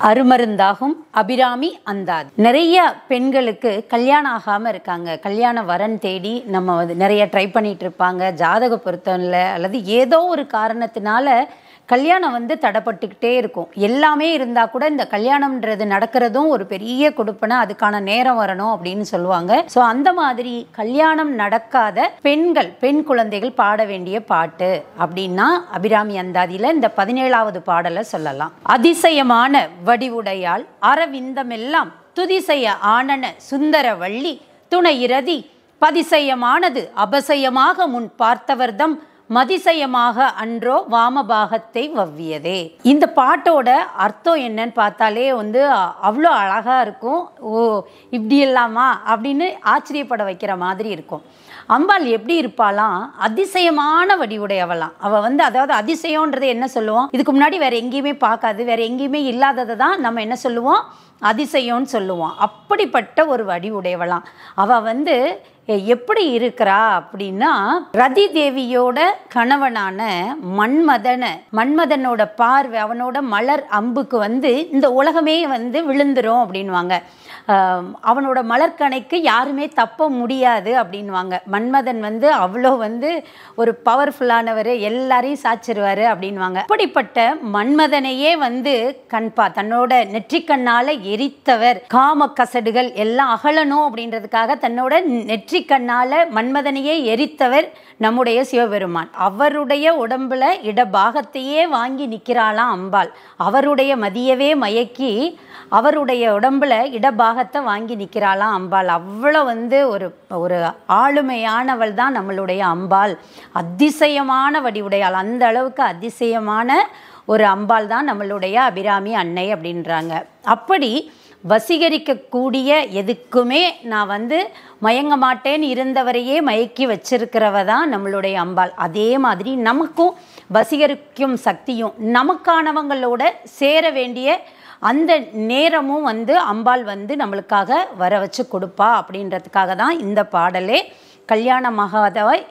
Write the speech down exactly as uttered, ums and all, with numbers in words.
அருமருந்தாகும் அபிராமி அந்தாதி. நிறைய பெண்களுக்கு கல்யாணம் ஆகாமல் இருக்காங்க. கல்யாண வரன் தேடி நம்ம வந்து நிறைய ட்ரை பண்ணிட்டு இருப்பாங்க. ஜாதக பொருத்தம் இல்லை அல்லது ஏதோ ஒரு காரணத்தினால கல்யாணம் வந்து தடைப்பட்டுக்கிட்டே இருக்கும். எல்லாமே இருந்தால் கூட இந்த கல்யாணம்ன்றது நடக்கிறதும் ஒரு பெரிய கொடுப்பனை, அதுக்கான நேரம் வரணும் அப்படின்னு சொல்லுவாங்க. ஸோ அந்த மாதிரி கல்யாணம் நடக்காத பெண்கள், பெண் குழந்தைகள் பாட வேண்டிய பாட்டு அப்படின்னா அபிராமி அந்தாதியில் இந்த பதினேழாவது பாடலை சொல்லலாம். அதிசயமான வடிவுடையாள் அரவிந்தமெல்லாம் துதிசெய ஆனன சுந்தர வள்ளி துணை இரதி பதிசயமானது அபசயமாக முன் பார்த்தவர்தம் மதிசயமாக அன்றோ வாமபாகத்தை வவ்வியதே. இந்த பாட்டோட அர்த்தம் என்னன்னு பார்த்தாலே வந்து அவ்வளோ அழகா இருக்கும். ஓ, இப்படி இல்லாமா அப்படின்னு ஆச்சரியப்பட வைக்கிற மாதிரி இருக்கும். அம்பாள் எப்படி இருப்பாளாம்? அதிசயமான வடிவுடையவளாம். அவள் வந்து, அதாவது அதிசயம்ன்றது என்ன சொல்லுவோம், இதுக்கு முன்னாடி வேற எங்கேயுமே பார்க்காது, வேற எங்கேயுமே இல்லாததை தான் நம்ம என்ன சொல்லுவோம், அதிசயம்னு சொல்லுவோம். அப்படிப்பட்ட ஒரு வடிவுடையவளாம். அவள் வந்து எப்படி இருக்கிறா அப்படின்னா, ரதி தேவியோட கணவனான மன்மதன மன்மதனோட பார்வை, அவனோட மலர் அம்புக்கு வந்து இந்த உலகமே வந்து விழுந்துரும் அப்படின்வாங்க. அவனோட மலர்கணைக்கு யாருமே தப்ப முடியாது அப்படின்வாங்க. மன்மதன் வந்து அவ்வளோ வந்து ஒரு பவர்ஃபுல்லானவர், எல்லாரையும் சாச்சிருவார் அப்படின்வாங்க. அப்படிப்பட்ட மன்மதனையே வந்து கண்பா தன்னோட நெற்றிக்கண்ணால எரித்தவர், காம கசடுகள் எல்லாம் அகலணும் அப்படின்றதுக்காக தன்னோட நெற்றிக்கண்ணால மன்மதனையே எரித்தவர் நம்முடைய சிவபெருமான். அவருடைய உடம்புல இடபாகத்தையே வாங்கி நிற்கிறாளாம் அம்பாள். அவருடைய மதியவே மயக்கி அவருடைய உடம்புல இடபாகத்தை வாங்கி நிற்கிறாளாம் அம்பாள். அவ்வளோ வந்து ஒரு ஒரு ஆளுமையானவள் தான் நம்மளுடைய அம்பாள். அதிசயமான வடிவுடையாள். அந்த அளவுக்கு அதிசயமான ஒரு அம்பாள் தான் நம்மளுடைய அபிராமி அன்னை அப்படின்றாங்க. அப்படி வசீகரிக்கக்கூடிய, எதுக்குமே நான் வந்து மயங்க மாட்டேன்னு இருந்தவரையே மயக்கி வச்சிருக்கிறவ தான் நம்மளுடைய அம்பாள். அதே மாதிரி நமக்கும் வசீகரிக்கும் சக்தியும் நமக்கானவங்களோட சேர வேண்டிய அந்த நேரமும் வந்து அம்பாள் வந்து நம்மளுக்காக வர வச்சு கொடுப்பா அப்படின்றதுக்காக தான் இந்த பாடலே கல்யாணமாகாத